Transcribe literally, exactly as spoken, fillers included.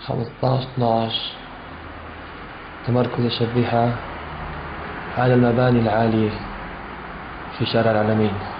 خمسطعش اثناعش. تمركز الشبيحة على المباني العالية في شارع العلمين.